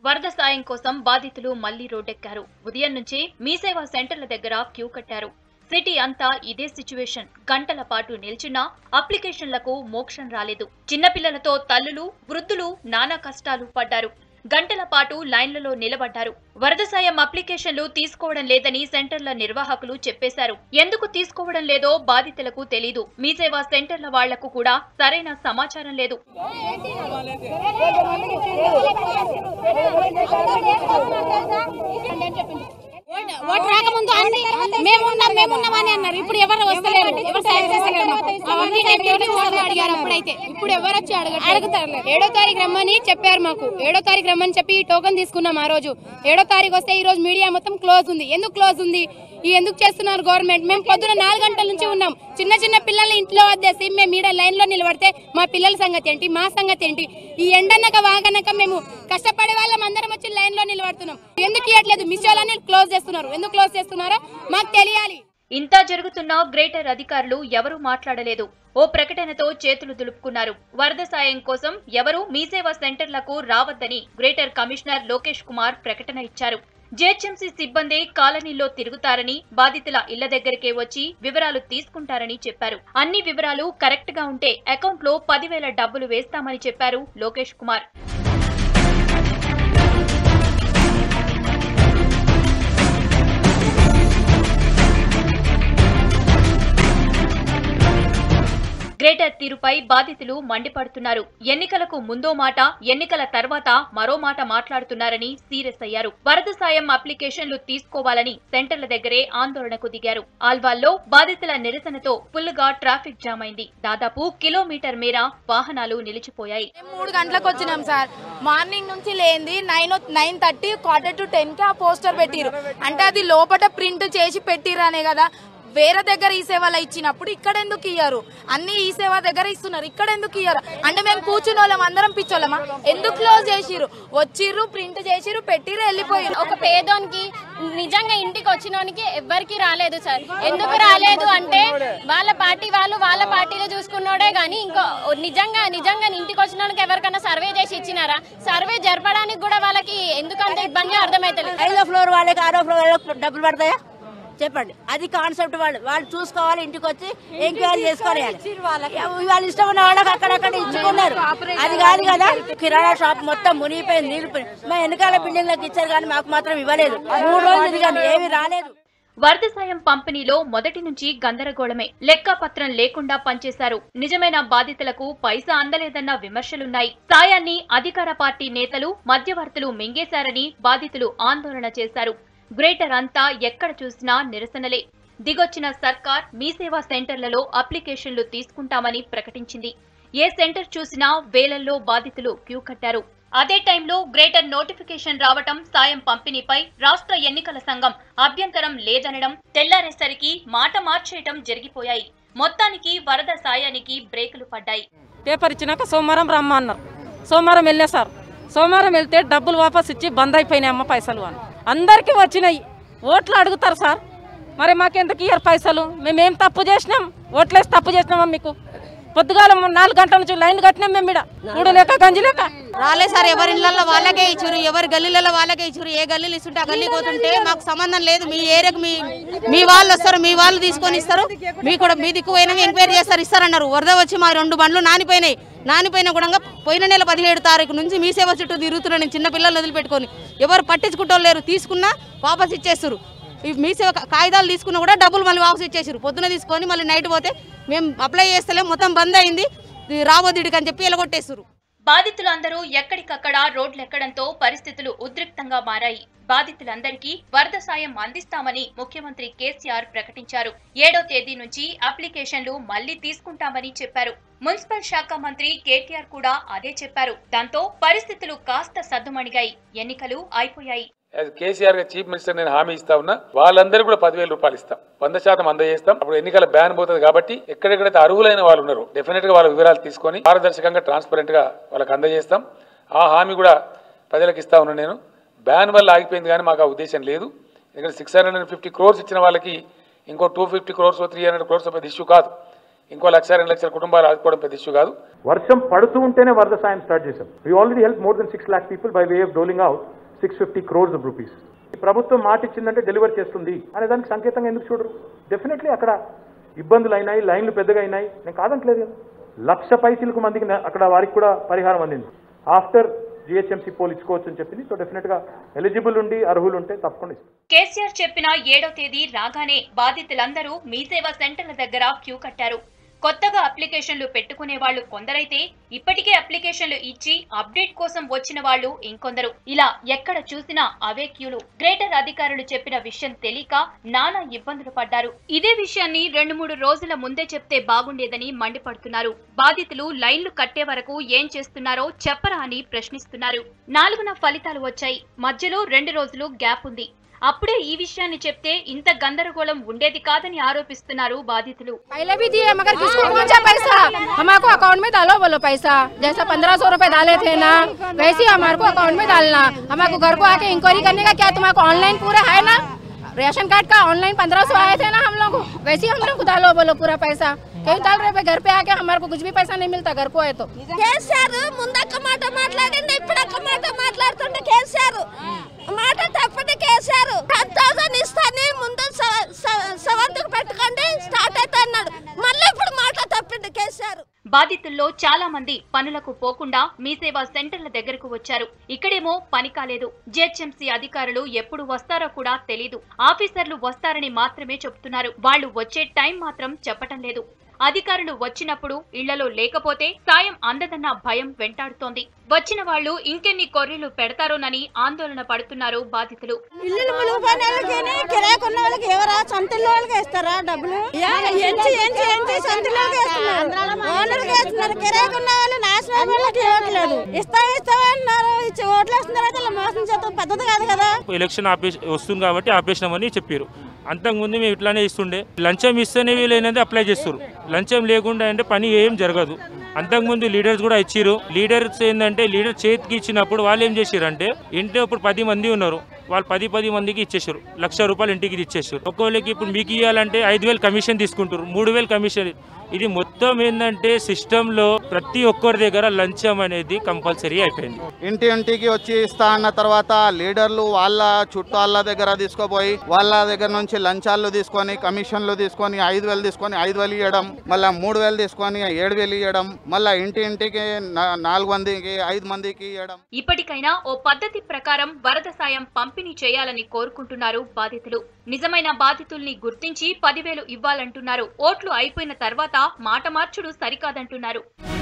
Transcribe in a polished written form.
వరద సాయం కోసం బాధితులు మళ్లీ రోడ్డెక్కారు. ఉదయం నుంచి మీ సేవా సెంటర్ల దగ్గర క్యూ కట్టారు. సిటీ అంతా ఇదే సిచ్యువేషన్. గంటల పాటు నిల్చున్నా అప్లికేషన్లకు మోక్షం రాలేదు. చిన్నపిల్లలతో తల్లులు, వృద్ధులు నానా కష్టాలు పడ్డారు. గంటల పాటు లైన్లలో నిలబడ్డారు. వరద సాయం అప్లికేషన్లు తీసుకోవడం లేదని సెంటర్ల నిర్వాహకులు చెప్పేశారు. ఎందుకు తీసుకోవడం లేదో బాధితులకు తెలీదు. మీ సేవా సెంటర్ల వాళ్లకు కూడా సరైన సమాచారం లేదు. ఓటు రాకముందు మేమున్నామని అన్నారు. ఇప్పుడు ఎవరు వస్తలేరు, ఎవరు సాయం చేస్తలేరు. అడిగారు అప్పుడైతే. ఇప్పుడు ఎవరు వచ్చి అడుగుతారు. 7వ తారీఖు రమ్మని చెప్పారు మాకు. 7వ తారీఖు రమ్మని చెప్పి టోకన్ తీసుకున్నాం. ఆ రోజు 7వ తారీఖు వస్తే ఈ రోజు మీడియా మొత్తం క్లోజ్ ఉంది. ఎందుకు క్లోజ్ ఉంది? ఎందుకు చేస్తున్నారు గవర్నమెంట్? మేము పొద్దున 4 గంటల నుంచి ఉన్నాం. చిన్న పిల్లల్ని ఇంట్లో వద్దేసి మేము ఈడ లైన్ లో నిలబడితే మా పిల్లల సంగతి ఏంటి, మా సంగతి ఏంటి? ఈ ఎండనక వాగనక మేము కష్టపడే వాళ్ళం అందరం వచ్చి లైన్ లో నిలబడుతున్నాం. ఎందుకు ఇవ్వట్లేదు? మిషోలని క్లోజ్ చేస్తున్నారు. ఎందుకు క్లోజ్ చేస్తున్నారో మాకు తెలియాలి. ఇంత జరుగుతున్నా గ్రేటర్ అధికారులు ఎవరూ మాట్లాడలేదు. ఓ ప్రకటనతో చేతులు దులుపుకున్నారు. వరద సాయం కోసం ఎవరూ మీ సేవా సెంటర్లకు రావద్దని గ్రేటర్ కమిషనర్ లోకేష్ కుమార్ ప్రకటన ఇచ్చారు. జీహెచ్ఎంసీ సిబ్బంది కాలనీలో తిరుగుతారని, బాధితుల ఇళ్ల దగ్గరికే వచ్చి వివరాలు తీసుకుంటారని చెప్పారు. అన్ని వివరాలు కరెక్ట్ గా ఉంటే అకౌంట్లో 10,000 డబ్బులు వేస్తామని చెప్పారు లోకేష్ కుమార్. గ్రేటర్ తీరుపై బాధితులు మండిపడుతున్నారు. ఎన్నికలకు ముందో మాట, ఎన్నికల తర్వాత మరో మాట మాట్లాడుతున్నారని సీరియస్ అయ్యారు. వరద సాయం అప్లికేషన్లు తీసుకోవాలని సెంటర్ల దగ్గరే ఆందోళనకు దిగారు. ఆల్వాల్లో బాధితుల నిరసనతో ఫుల్ గా ట్రాఫిక్ జామ్ అయింది. దాదాపు కిలోమీటర్ మేర వాహనాలు నిలిచిపోయాయి. 3 గంటలకు వచ్చినాం సార్. మార్నింగ్ నుంచి లేంది 9:30 quarter to 10 కి ఆ పోస్టర్ పెట్టిరు. అంటే అది లోపల ప్రింట్ చేసి పెట్టిరనే కదా. వేరే దగ్గర ఈ సేవలు ఇచ్చినప్పుడు ఇక్కడ ఎందుకు ఇయ్యారు? అన్ని ఈ సేవ దగ్గర ఇస్తున్నారు, ఇక్కడ ఎందుకు ఇయ్యారు? అంటే మేము కూర్చుని వాళ్ళం అందరం పిచ్చోళ్ళమా? ఎందుకు క్లోజ్ చేసిరు? వచ్చిర్రు, ప్రింట్ చేసిరు, పెట్టిరు, వెళ్ళిపోయారు. ఒక పేదోనికి నిజంగా ఇంటికి వచ్చినోనికి ఎవ్వరికి రాలేదు సార్. ఎందుకు రాలేదు అంటే వాళ్ళ పార్టీ వాళ్ళు వాళ్ళ పార్టీలో చూసుకున్నాడే గానీ ఇంకో నిజంగా ఇంటికి వచ్చినోనికి ఎవరికైనా సర్వే చేసి ఇచ్చినారా? సర్వే జరపడానికి కూడా వాళ్ళకి ఎందుకంత ఇబ్బంది అర్థమైతలేదు. 5వ ఫ్లోర్ వాళ్ళకి 6వ ఫ్లోర్ వాళ్ళకి డబ్బులు పడతాయా చెప్పండి? అది కాన్సెప్ట్. వాళ్ళు చూసుకోవాలి, ఇంటికి వచ్చి ఎంక్వైరీ చేసుకోవాలి. వాళ్ళు ఇష్టం ఉన్న వాళ్ళకి అక్కడక్కడ ఇచ్చుకున్నారు. అది కాదు కదా. కిరాణా షాప్ మొత్తం మునిగిపోయింది, నీళ్ళిపోయింది. మా వెనకాల బిల్డింగ్ లకు ఇచ్చారు కానీ మాకు మాత్రం ఇవ్వలేదు. 3 రోజులు కానీ ఏమి రాలేదు. వరద సాయం పంపిణీలో మొదటి నుంచి గందరగోళమే. లెక్కపత్రం లేకుండా పనిచేశారు. నిజమైన బాధితులకు పైసా అందలేదన్న విమర్శలున్నాయి. సాయాన్ని అధికార పార్టీ నేతలు, మధ్యవర్తులు మింగేశారని బాధితులు ఆందోళన చేశారు. గ్రేటర్ అంతా ఎక్కడ చూసినా నిరసనలే. దిగొచ్చిన సర్కార్ మీ సేవా సెంటర్లలో అప్లికేషన్లు తీసుకుంటామని ప్రకటించింది. ఏ సెంటర్ చూసినా వేలల్లో బాధితులు క్యూ కట్టారు. అదే టైంలో గ్రేటర్ నోటిఫికేషన్ రావటం, సాయం పంపిణీపై రాష్ట్ర ఎన్నికల సంఘం అభ్యంతరం లేదనడం, తెల్లారేసరికి మాట మార్చేయటం జరిగిపోయాయి. మొత్తానికి వరద సాయానికి బ్రేకులు పడ్డాయి. పేపర్ ఇచ్చినాక సోమవారం రమ్మన్నారు. సోమవారం వెళ్ళే సార్. సోమవారం వెళ్తే డబ్బులు వాపస్ ఇచ్చి బంద్ అయిపోయినాయి అమ్మ పైసలు అని. అందరికీ వచ్చినాయి. ఓట్లు అడుగుతారు సార్. మరి మాకెందుకు ఇయ్యారు పైసలు? మేమేం తప్పు చేసినాం? ఓట్లేసి తప్పు చేసినామా? మీకు పొద్దుగాల 4 గంటల నుంచి లైన్ కట్టినాం మేము. కూడు లేక గంజి లేక రాలే సార్. ఎవరి ఇళ్లలో వాళ్ళకే ఇచ్చారు, ఎవరి గల్లీలలో వాళ్ళకే ఇచ్చారు. ఏ గల్లీలు ఇస్తుంటే ఆ గల్లీ పోతుంటే మాకు సంబంధం లేదు. మీ ఏరియాకు మీ వాళ్ళు వస్తారు, మీ వాళ్ళు తీసుకొని ఇస్తారు. మీ కూడా మీ దిక్కు పోయినా ఎంక్వైరీ చేస్తారు, ఇస్తారన్నారు. వరద వచ్చి మా 2 బండ్లు నానిపోయినా కూడా పోయిన నెల 17వ తారీఖు నుంచి మీ సేవ చుట్టూ తిరుగుతున్నాను నేను. చిన్న పిల్లలు వదిలిపెట్టుకొని ఎవరు పట్టించుకుంటూ లేరు. తీసుకున్నా వాపస్ ఇచ్చేస్తారు. మీ సేవ కాగితాలు తీసుకున్నా కూడా డబ్బులు మళ్ళీ వాపస్ ఇచ్చేసారు. పొద్దున తీసుకొని మళ్ళీ నైట్ పోతే మేము అప్లై చేస్తలేం, మొత్తం బంద్ అయింది, రాబోదిడికి అని చెప్పి ఎలగొట్టేస్తారు. బాధితులందరూ ఎక్కడికక్కడ రోడ్లెక్కడంతో పరిస్థితులు ఉద్రిక్తంగా మారాయి. బాధితులందరికీ వరద సాయం అందిస్తామని ముఖ్యమంత్రి కేసీఆర్ ప్రకటించారు. 7వ తేదీ నుంచి అప్లికేషన్లు మళ్లీ తీసుకుంటామని చెప్పారు. మున్సిపల్ శాఖ మంత్రి కేటీఆర్ కూడా అదే చెప్పారు. దాంతో పరిస్థితులు కాస్త సద్దుమణిగాయి. ఎన్నికలు అయిపోయాయి. కేసీఆర్ గా చీఫ్ మినిస్టర్ నేను హామీ ఇస్తా ఉన్నా, వాళ్ళందరూ కూడా 10,000 రూపాయలు ఇస్తాం, 100% అందజేస్తాం. అప్పుడు ఎన్నికల బ్యాన్ పోతుంది కాబట్టి ఎక్కడెక్కడైతే అర్హులైన వాళ్ళు ఉన్నారో డెఫినెట్ గా వాళ్ళ వివరాలు తీసుకొని పారదర్శకంగా ట్రాన్స్పరెంట్ గా వాళ్ళకి అందజేస్తాం. ఆ హామీ కూడా ప్రజలకు ఇస్తా ఉన్నా. నేను బ్యాన్ వల్ల ఆగిపోయింది కానీ మాకు ఆ ఉద్దేశం లేదు. ఇక్కడ 650 crores ఇచ్చిన వాళ్ళకి ఇంకో 250 crores 300 crores పెద్ద ఇష్యూ కాదు. ఇంకో 1,00,000 2 లక్షల కుటుంబాలు ఆదుకోవడం పెద్ద ఇష్యూ కాదు. వర్షం పడుతూ ఉంటేనే వరద సాయం స్టార్ట్ చేశాం. We already help more than 6 lakh people by way of doling out 650 crores of rupees. ప్రభుత్వం మాట ఇచ్చిందంటే డెలివర్ చేస్తుంది అనే దానికి సంకేతంగా ఎందుకు చూడరు? డెఫినెట్లీ అక్కడ ఇబ్బందులు అయినాయి, లైన్లు పెద్దగా అయినాయి, నేను కాదంటలేదు కదా. 1,00,000 పైసలకు మందికి అక్కడ వారికి కూడా పరిహారం అందింది. ఆఫ్టర్ జిహెచ్ఎంసీ పోల్ ఇచ్చుకోవచ్చు అని చెప్పింది. సో డెఫినెట్ గా ఎలిజిబుల్ ఉండి అర్హులు ఉంటే తప్పకుండా ఇస్తాం. కేసీఆర్ చెప్పిన 7వ తేదీ రాగానే బాధితులందరూ మీ సేవా సెంటర్ల దగ్గర క్యూ కట్టారు. కొత్తగా అప్లికేషన్లు పెట్టుకునే వాళ్ళు కొందరైతే ఇప్పటికే అప్లికేషన్లు ఇచ్చి అప్డేట్ కోసం వచ్చిన వాళ్ళు ఇంకొందరు. ఇలా ఎక్కడ చూసినా అవే క్యూలు. గ్రేటర్ అధికారులు చెప్పిన విషయం తెలియక నానా ఇబ్బందులు పడ్డారు. ఇదే విషయాన్ని 2-3 రోజుల ముందే చెప్తే బాగుండేదని మండిపడుతున్నారు. బాధితులు లైన్లు కట్టే వరకు ఏం చేస్తున్నారో చెప్పరా అని ప్రశ్నిస్తున్నారు. 4న ఫలితాలు వచ్చాయి. మధ్యలో 2 రోజులు గ్యాప్ ఉంది. అప్పుడే ఈ విషయాన్ని చెప్తే ఇంత గందరగోళం ఉండేది కాదని ఆరోపిస్తున్నారు బాధితులు. पहले भी दिए मगर किसको कौन सा पैसा हमारे अकाउंट में डालो, बोलो पैसा जैसा 1500 रुपए डाले थे ना वैसे हमारे को अकाउंट में डालना। हमारे घर को आके इंक्वायरी करने का क्या तुम्हारे ऑनलाइन पूरा है ना? रेशन कार्ड का ऑनलाइन 1500 आए थे ना हम लोग, वैसे ही हम लोग को डालो बोलो पूरा पैसा। कहीं डाल रहे घर पे आके हमारे को कुछ भी पैसा नहीं मिलता घर को है तो। కేసీఆర్ ముందక్క మాట మాట్లాడండి, ఇప్పుడక్క మాట మాట్లాడుతుంటే కేసీఆర్ మాట తప్పండి. కేసీఆర్ 10,000 ఇస్తాను ముందు 7th పెట్టుకోండి స్టార్ట్ అయితే అన్నాడు. మళ్ళీ ఇప్పుడు మాట తప్పింది కేసీఆర్. బాధితుల్లో చాలా మంది పనులకు పోకుండా మీ సేవా సెంటర్ల దగ్గరకు వచ్చారు. ఇక్కడేమో పని కాలేదు. జిహెచ్ఎంసీ అధికారులు ఎప్పుడు వస్తారో కూడా తెలీదు. ఆఫీసర్లు వస్తారని మాత్రమే చెప్తున్నారు. వాళ్ళు వచ్చే టైం మాత్రం చెప్పటం లేదు. అధికారులు వచ్చినప్పుడు ఇళ్లలో లేకపోతే సాయం అందదన్న భయం వెంటాడుతోంది. వచ్చిన వాళ్ళు ఇంకెన్ని కొర్రీలు పెడతారోనని ఆందోళన పడుతున్నారు బాధితులు. ఇల్లు ములుగుపోయిన వాళ్ళకి కిరాయికున్న వాళ్ళకి ఎవరా సొంతల వాళ్ళకి ఇస్తారా డబ్బులు? సొంతల వాళ్ళకి ఇస్తున్నారు. కిరాయికున్న వాళ్ళు నాశనం వాళ్ళకి ఇవ్వట్లేదు. ఇస్తామన్నారు, ఇచ్చి ఓట్లు వేస్తున్నారు. మోసం చేస్తాం పద్ధతి కాదు కదా. ఎలక్షన్ వస్తుంది కాబట్టి ఆపేసినామని చెప్పారు. అంతకుముందు మేము ఇట్లానే ఇస్తుండే. లంచం ఇస్తేనే వీలైనది అప్లై చేస్తారు. లంచం లేకుండా అంటే పని ఏం జరగదు. అంతకుముందు లీడర్స్ కూడా ఇచ్చారు. లీడర్స్ ఏంటంటే లీడర్ చేతికి ఇచ్చినప్పుడు వాళ్ళు ఏం చేశారంటే ఇంట్లో ఇప్పుడు 10 మంది ఉన్నారు, వాళ్ళు 10 మందికి ఇచ్చేసారు. 1,00,000 రూపాయలు ఇంటికి ఇచ్చేసారు. ఒక్కోళ్ళకి ఇప్పుడు మీకు ఇవ్వాలంటే 5,000 కమిషన్ తీసుకుంటారు, 3,000 కమిషన్. ఇది మొత్తం ఏంటంటే సిస్టంలో ప్రతి ఒక్కరి దగ్గర లంచం అనేది కంపల్సరీ అయిపోయింది. ఇంటికి వచ్చి ఇస్తా అన్న తర్వాత లీడర్లు వాళ్ళ చుట్టాల దగ్గర తీసుకోపోయి వాళ్ళ దగ్గర నుంచి లంచాలు తీసుకొని కమిషన్లు తీసుకొని 5,000 తీసుకొని 5,000 ఇవ్వడం, మళ్ళీ 3,000 తీసుకొని 7,000 ఇవ్వడం, మళ్ళీ ఇంటికి 4 మందికి 5 మందికి ఇవ్వడం. ఇప్పటికైనా ఓ పద్ధతి ప్రకారం వరద సాయం పంపిణీ చేయాలని కోరుకుంటున్నారు బాధితులు. నిజమైన బాధితుల్ని గుర్తించి 10,000 ఇవ్వాలంటున్నారు. ఓట్లు అయిపోయిన తర్వాత మాట మార్చుడు సరికాదంటున్నారు.